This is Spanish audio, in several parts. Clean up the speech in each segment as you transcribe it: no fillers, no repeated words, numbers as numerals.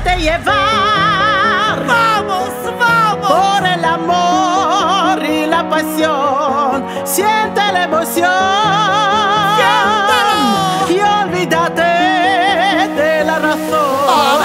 Déjate llevar. Vamos, vamos. Por el amor y la pasión. Siente la emoción. Siéntelo. Y olvídate de la razón. Oh,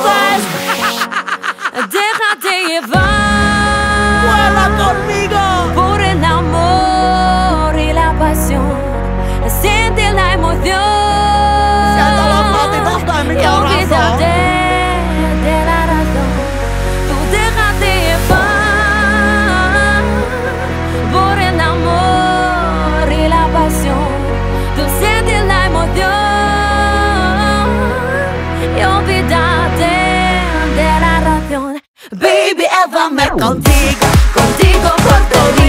Déjate llevar. ¡Vuela conmigo! Por el amor y la pasión. Siente la emoción. Siento los latidos de mi Y corazón. olvídate de la razón. Tú déjate llevar por el amor y la pasión. Tú sientes la emoción y olvídate de la razón. Baby, llévame contigo, contigo Puerto Rico.